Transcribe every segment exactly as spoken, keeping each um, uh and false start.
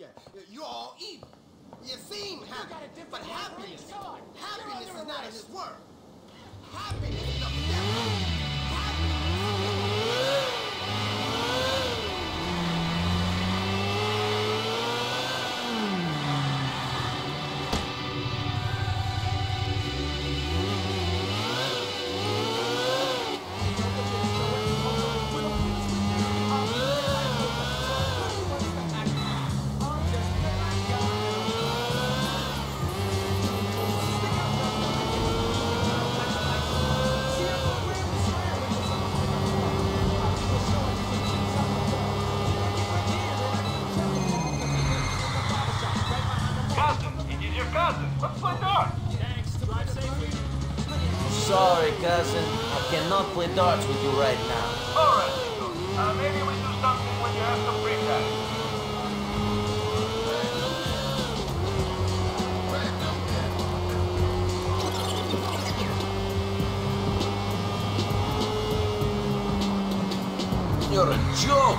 You're all evil. You seem happy, but happiness, happiness is not in this world. Happiness is of the devil. Sorry, cousin. I cannot play darts with you right now. All right, Niko. Uh, maybe we do something when you have some free time. You're a joke!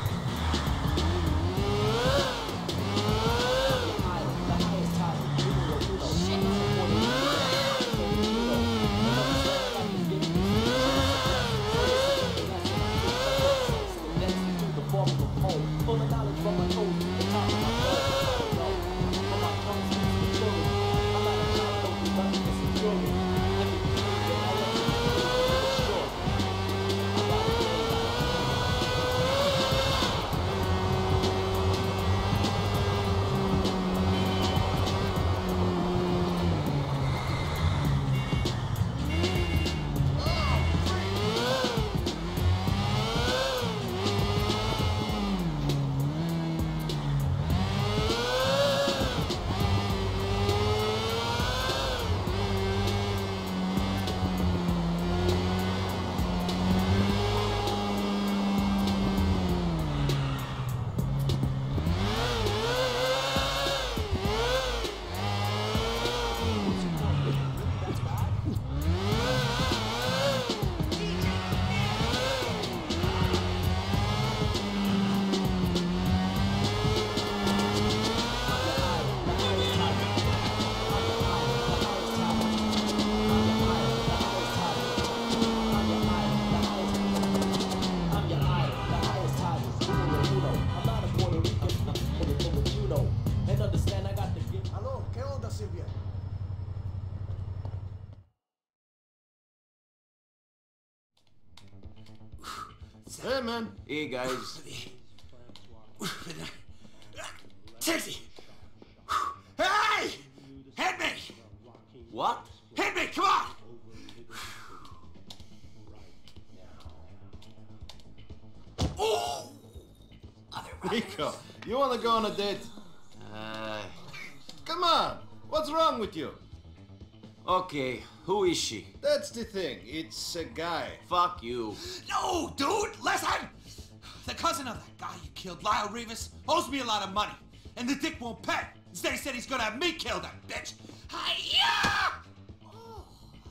Hey, man. Hey, guys. Taxi! Hey! Hit me! What? Hit me! Come on! Oh! Niko, you want to go on a date? Uh... Come on! What's wrong with you? Okay, who is she? That's the thing. It's a guy. Fuck you. No, dude! Listen! The cousin of that guy you killed, Lyle Rivas, owes me a lot of money. And the dick won't pay. Instead, he said he's gonna have me kill that bitch. Hi-ya! Oh,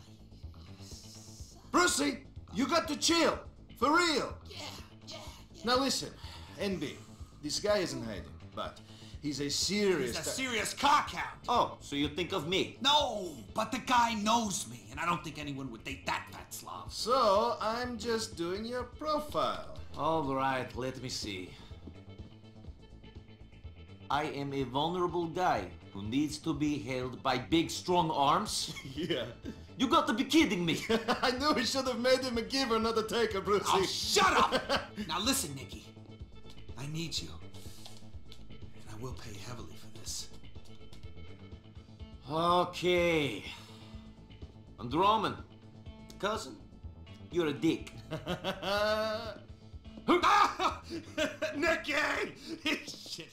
Brucie, you got to chill. For real. yeah, yeah, yeah. Now listen, N B, this guy isn't hiding, but he's a serious... He's a serious cockhound. Oh, so you think of me? No, but the guy knows me, and I don't think anyone would date that fat slob. So, I'm just doing your profile. All right, let me see. I am a vulnerable guy who needs to be held by big, strong arms? Yeah. You got to be kidding me! I knew we should have made him a giver, not a taker, Brucie. Oh, shut up! Now listen, Nicky. I need you. And I will pay heavily for this. Okay. Androman, cousin, you're a dick. Nicky! Shit.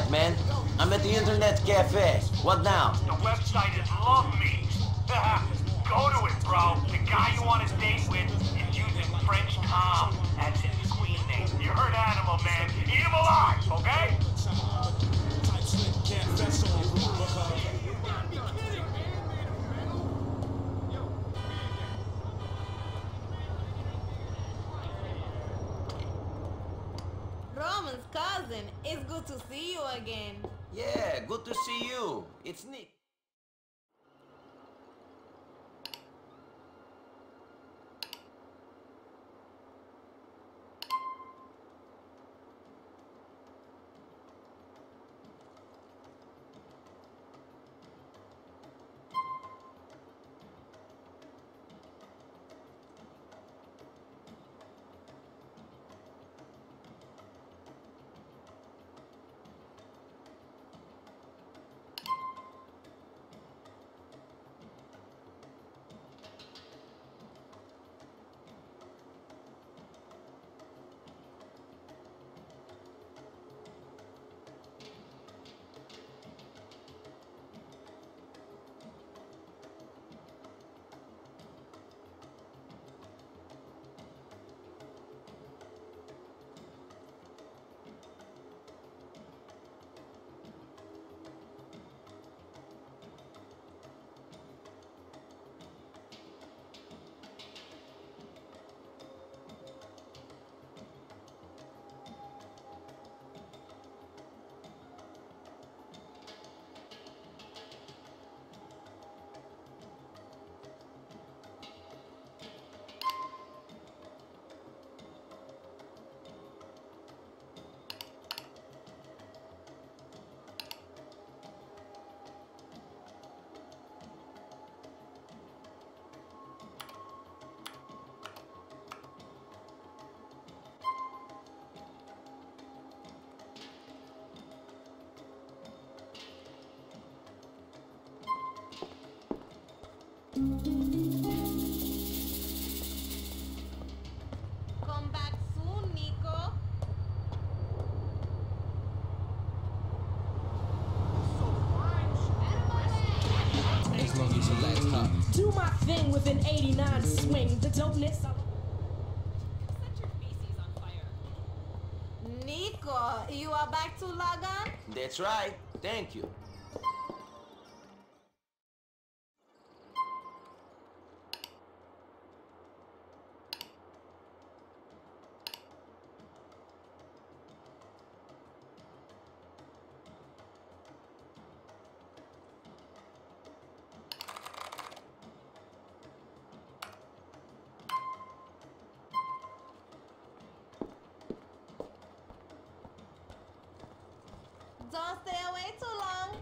internet, man. I'm at the internet cafe. What now? The website is Love Me. Go to it, bro. The guy you want to date with is using French Tom as his screen name. You heard Animal, man. Evil Eye, okay? Roman's cousin, it's good to see you again. Yeah, good to see you. It's Nick. Come back soon, Niko. As long as you let her do my thing with an eighty-nine swing. The dopeness. Set your feces on fire. Niko, you are back to Lagan? That's right. Thank you. Don't stay away too long.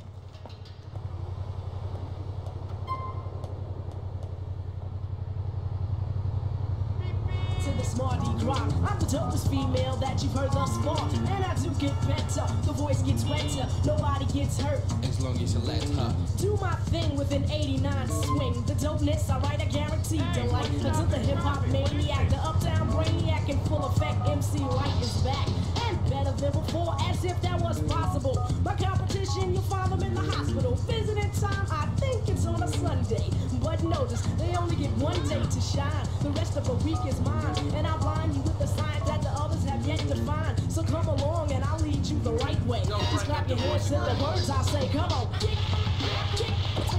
To the smarty gras, I'm the dopest female that you've heard thus far. And I do get better, the voice gets wetter, nobody gets hurt. As long as you let her do my thing with an eighty-nine swing. The dopeness, alright, I guarantee delight. Until the hip-hop maniac, the uptown brainiac in full effect, M C Light is back. And better than before, as if that was possible. My competition, you'll find them in the hospital. Visiting time, I think it's on a Sunday. But notice, they only get one day to shine. The rest of the week is mine. And I'll blind you with the signs that the others have yet to find. So come along and I'll lead you the right way. Just clap your hands to the words I say. Come on. Kick, kick,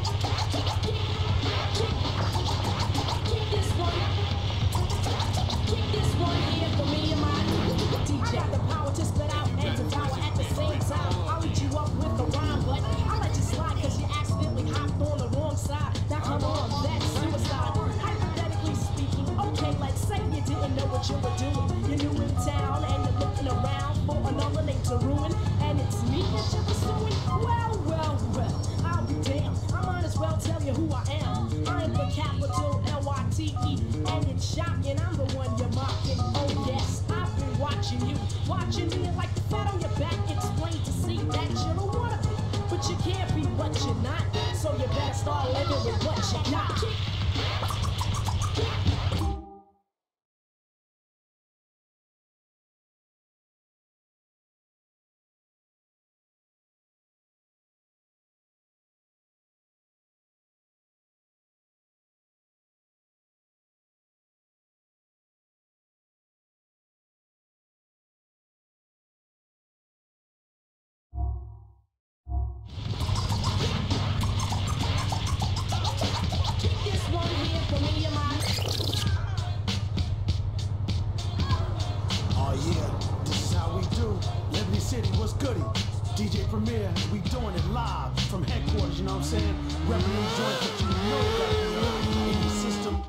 kick this one. Kick this one here for me and my D J. I got the power to spit out and to power at the same time. I'll lead you up with the rhyme, but I'll let you slide because you accidentally hopped on the wrong side. Now come on, that's suicide. Hypothetically speaking, okay, let's say you didn't know what you were doing. You're new in town and you're looking around for another name to ruin. And it's me that you're pursuing. Well, well, well, I'll be damned. I might as well tell you who I am. I'm the capital L Y T E. And it's shocking, I'm the one you're mocking. Oh yes, I've been watching you. Watching me like the fat on your back. It's plain to see that you don't wanna be. But you can't be what you're not. So you better start living with what you got. Oh yeah, this is how we do. Liberty City, what's goody? D J Premier, we doing it live from headquarters, you know what I'm saying? Repping them joints that you know you gotta be heard in the system.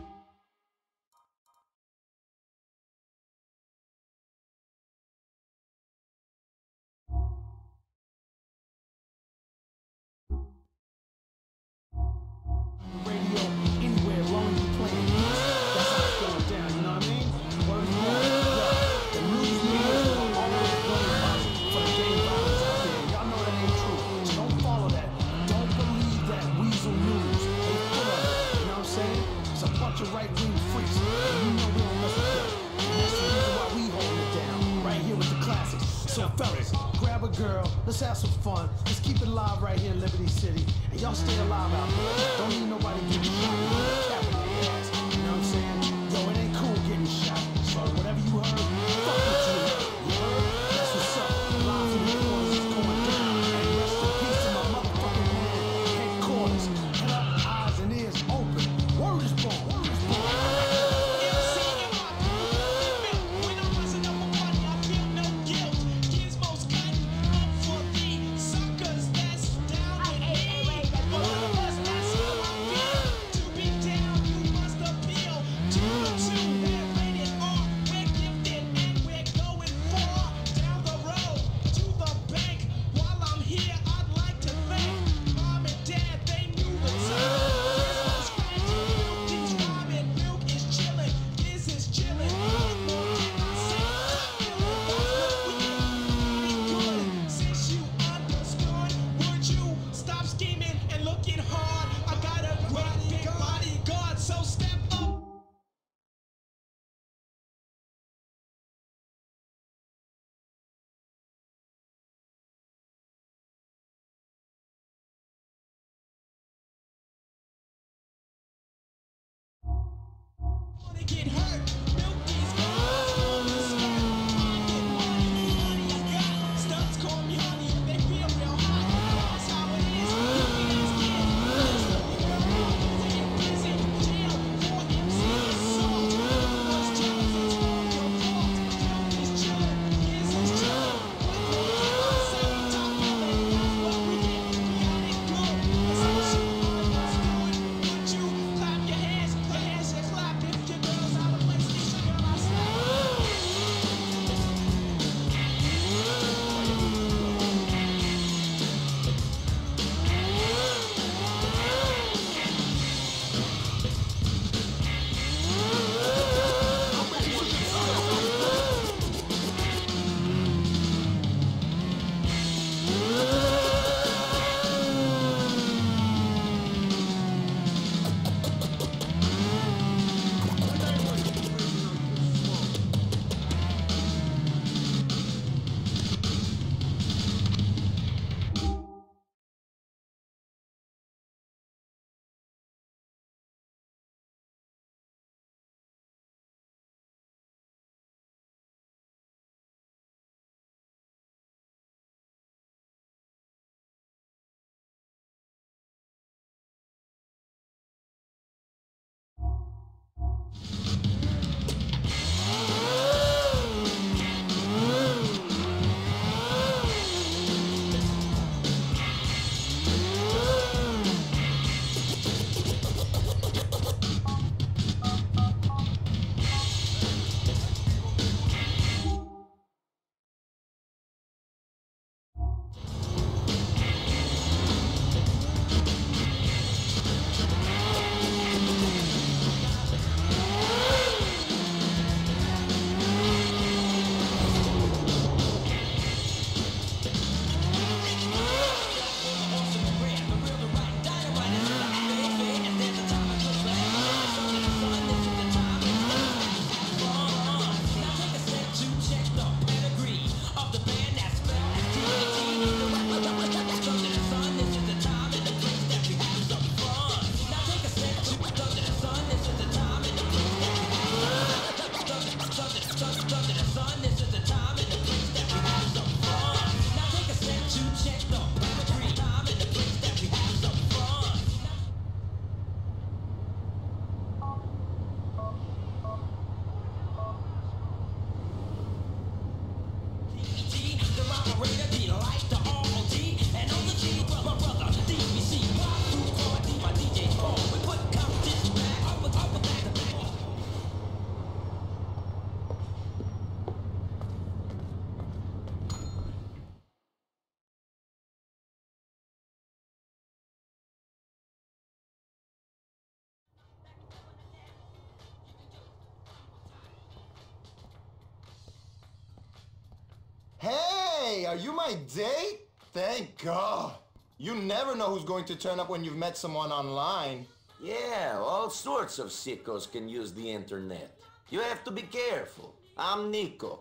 Radio, anywhere, long as you playing beats. That's how it's going down, you know what I mean? Word is born. Yo, the news media is always blaming us for the gang violence out there. Y'all know that ain't true. So don't follow that. Don't believe that weasel news. They full of it, you know what I'm saying? It's a bunch of right-wing freaks, and you know we don't mess with them. And that's the reason why we hold it down, right here with the classics. So fellas, grab a girl, let's have some fun. Let's keep it live right here in Liberty City. And y'all stay alive out there. Don't need nobody getting shot with a cap in their ass. You know what I'm saying? Yo, it ain't cool getting shot. So whatever you heard, fuck what you heard. You heard? That's what's up. Live from the corners is going down. And rest in peace to my motherfucking man. Headquarters. Head up, eyes and ears open. Word is born. Word is born. Get hurt. Milk these guys on the skirt. I get money, money I got. Stunts call me honey, they feel real hot. That's how it is. You ass kid. That's what we got. They in prison, jail, for M C assault. Those jealous, it's all your fault. Milk is chillin', kids is chillin'. What the hell? Say top billing, that's what we get. We got it good. That's how shit on the bus doing. Would you clap your hands? Your hands should clap if your girl's out of Hey, are you my date? Thank God. You never know who's going to turn up when you've met someone online. Yeah, all sorts of sickos can use the internet. You have to be careful. I'm Niko.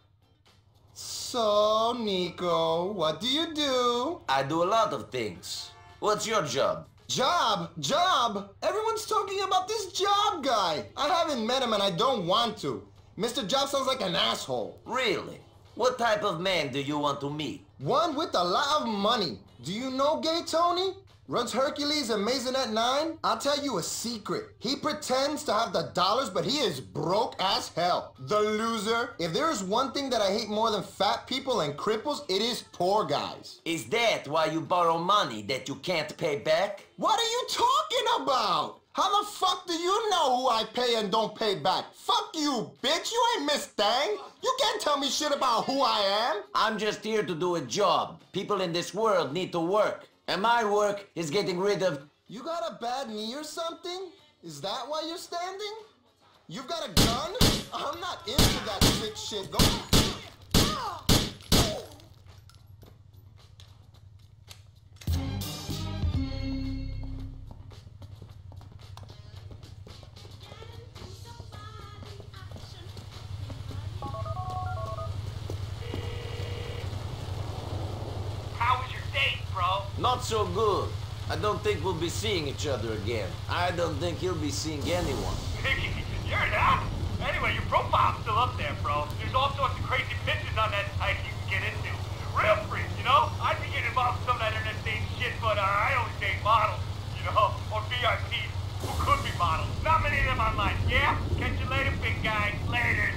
So, Niko, what do you do? I do a lot of things. What's your job? Job? Job? Everyone's talking about this job guy. I haven't met him and I don't want to. Mister Job sounds like an asshole. Really? What type of man do you want to meet? One with a lot of money. Do you know Gay Tony? Runs Hercules and Maisonette nine? I'll tell you a secret. He pretends to have the dollars, but he is broke as hell. The loser. If there is one thing that I hate more than fat people and cripples, it is poor guys. Is that why you borrow money that you can't pay back? What are you talking about? How the fuck do you know who I pay and don't pay back? Fuck you, bitch. You ain't Miss Thang. You can't tell me shit about who I am. I'm just here to do a job. People in this world need to work. And my work is getting rid of... You got a bad knee or something? Is that why you're standing? You've got a gun? I'm not into that sick shit. Go... How was your date, bro? Not so good. I don't think we'll be seeing each other again. I don't think he'll be seeing anyone. Mickey, you're not. Anyway, your profile's still up there, bro. There's all sorts of crazy pictures on that site you can get into. Real free, you know? I'd be getting involved in some of that internet dating shit, but uh, I only date models, you know? Or V I Ps who could be models. Not many of them online. Yeah? Catch you later, big guy. Later.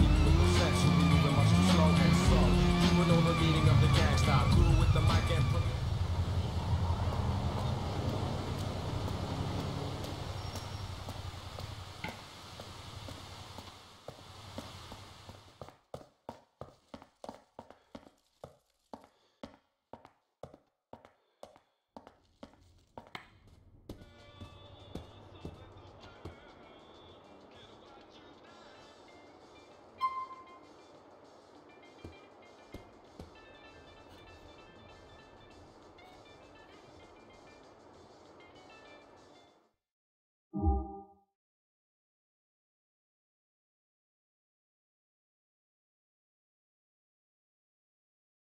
Meeting of the gang style crew with the mic and